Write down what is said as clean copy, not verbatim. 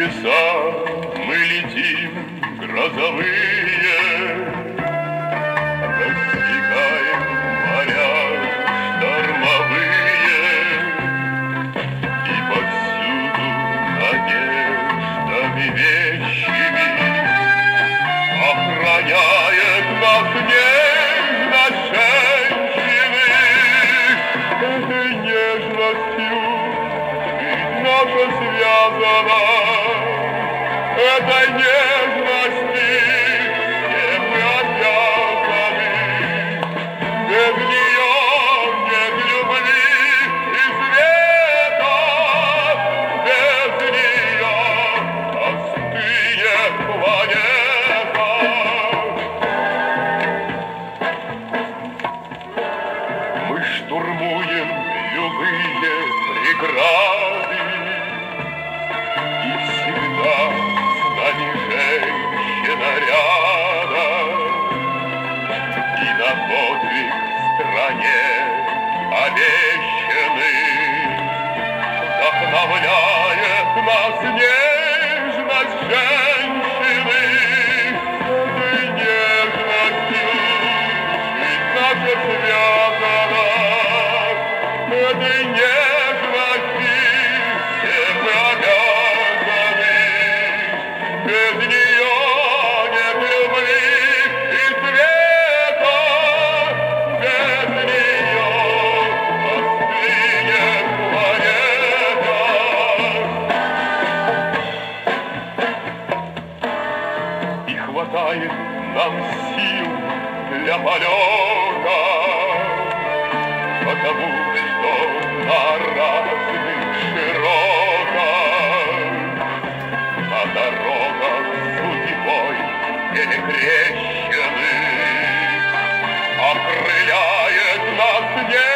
небеса мы летим грозовые, рассекаем моря штормовые, и повсюду надеждами вещими охраняет нас нежность женщины. Этой нежностью ведь наша связана, этой нежности все мы обязаны. Без нее нет любви и света, без нее остынет планета. Мы штурмуем любые преграды, и всегда с нами женщина рядом, и на подвиг стране обещанный вдохновляет нас нежность женщины. Этой нежностью ведь наша связана, этой нежности все мы обязаны. Без нее нет любви и света, без нее остынет планета. И хватает нам сил для полета, потому что на разных широтах, на дорогах судьбой перекрещенных окрыляет нас небо.